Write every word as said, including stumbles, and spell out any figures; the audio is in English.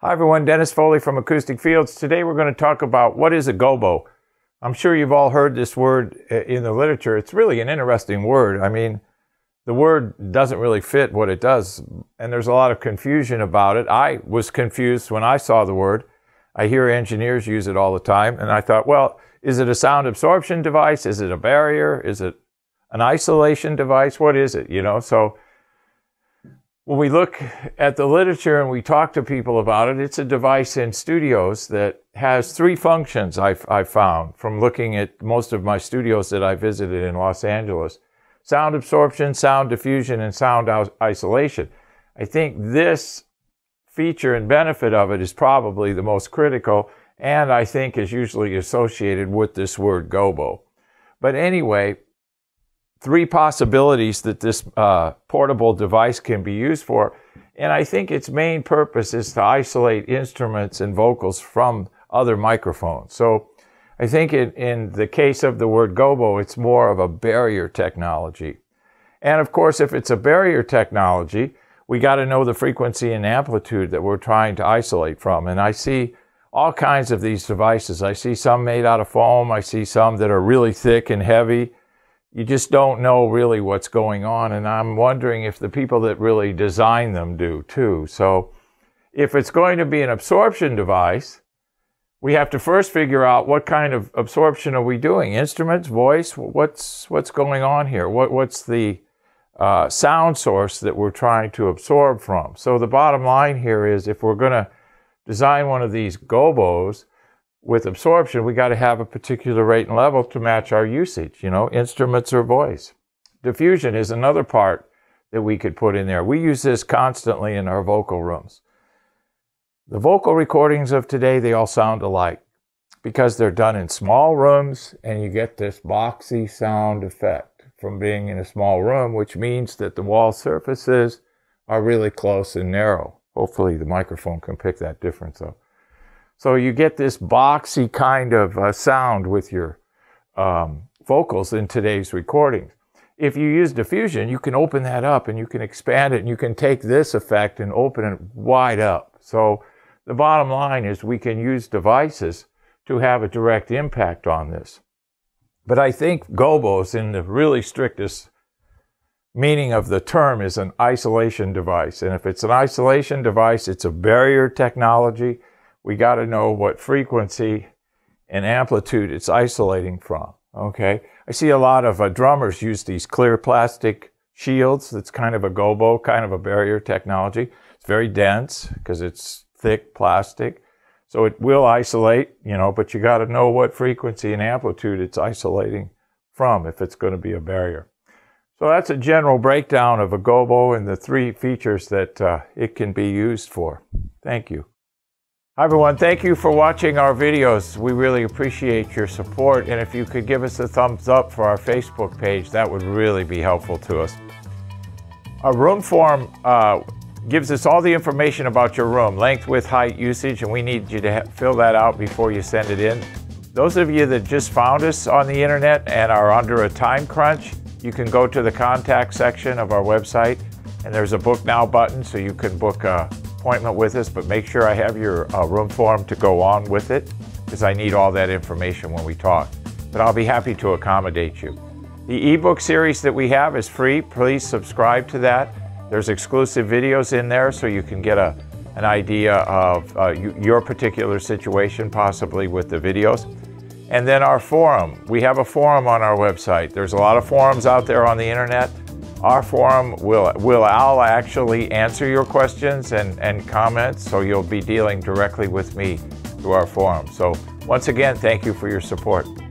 Hi everyone, Dennis Foley from Acoustic Fields. Today we're going to talk about what is a gobo. I'm sure you've all heard this word in the literature. It's really an interesting word. I mean, the word doesn't really fit what it does, and there's a lot of confusion about it. I was confused when I saw the word. I hear engineers use it all the time, and I thought, well, is it a sound absorption device? Is it a barrier? Is it an isolation device? What is it, you know? So when we look at the literature and we talk to people about it, it's a device in studios that has three functions I've, I've found from looking at most of my studios that I visited in Los Angeles. Sound absorption, sound diffusion, and sound isolation. I think this feature and benefit of it is probably the most critical, and I think is usually associated with this word gobo. But anyway, three possibilities that this uh, portable device can be used for. And I think its main purpose is to isolate instruments and vocals from other microphones. So I think in, in the case of the word gobo, it's more of a barrier technology. And of course, if it's a barrier technology, we got to know the frequency and amplitude that we're trying to isolate from. And I see all kinds of these devices. I see some made out of foam. I see some that are really thick and heavy. You just don't know really what's going on, and I'm wondering if the people that really design them do too. So if it's going to be an absorption device, we have to first figure out what kind of absorption are we doing? Instruments, voice, what's, what's going on here? What, what's the uh, sound source that we're trying to absorb from? So the bottom line here is if we're going to design one of these gobos, with absorption, we got to have a particular rate and level to match our usage, you know, instruments or voice. Diffusion is another part that we could put in there. We use this constantly in our vocal rooms. The vocal recordings of today, they all sound alike because they're done in small rooms, and you get this boxy sound effect from being in a small room, which means that the wall surfaces are really close and narrow. Hopefully the microphone can pick that difference up. So you get this boxy kind of uh, sound with your um, vocals in today's recordings. If you use diffusion, you can open that up and you can expand it, and you can take this effect and open it wide up. So the bottom line is we can use devices to have a direct impact on this. But I think gobos, in the really strictest meaning of the term, is an isolation device. And if it's an isolation device, it's a barrier technology. We got to know what frequency and amplitude it's isolating from, okay? I see a lot of uh, drummers use these clear plastic shields. That's kind of a gobo, kind of a barrier technology. It's very dense because it's thick plastic. So it will isolate, you know, but you got to know what frequency and amplitude it's isolating from if it's going to be a barrier. So that's a general breakdown of a gobo and the three features that uh, it can be used for. Thank you. Hi everyone, thank you for watching our videos. We really appreciate your support, and if you could give us a thumbs up for our Facebook page, that would really be helpful to us. Our room form uh, gives us all the information about your room, length, width, height, usage, and we need you to fill that out before you send it in. Those of you that just found us on the internet and are under a time crunch, you can go to the contact section of our website, and there's a book now button, so you can book a appointment with us, but make sure I have your uh, room form to go on with it, because I need all that information when we talk. But I'll be happy to accommodate you. The ebook series that we have is free. Please subscribe to that. There's exclusive videos in there so you can get a, an idea of uh, you, your particular situation, possibly with the videos. And then our forum. We have a forum on our website. There's a lot of forums out there on the internet. Our forum will, will I'll actually answer your questions and, and comments, so you'll be dealing directly with me through our forum. So once again, thank you for your support.